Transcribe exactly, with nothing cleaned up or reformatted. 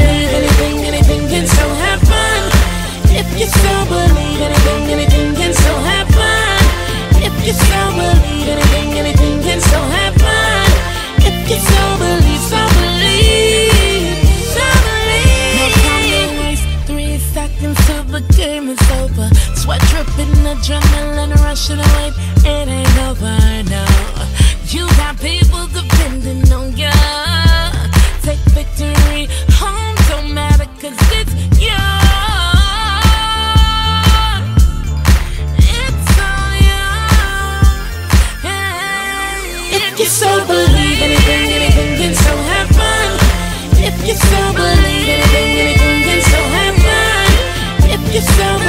believe anything, anything can so have fun. If you so believe anything, anything can so have fun. If you so believe anything, anything can so have fun. If you so believe, so believe, so believe. No time to waste, three seconds till the game is over. Sweat dripping, adrenaline rushing away. It ain't over now. You got people depending on you. Take victory home, don't matter, cause it's yours. It's all yours. Yeah. If you so believe anything, anything can so have fun. If you so believe anything, anything can so have fun. If you so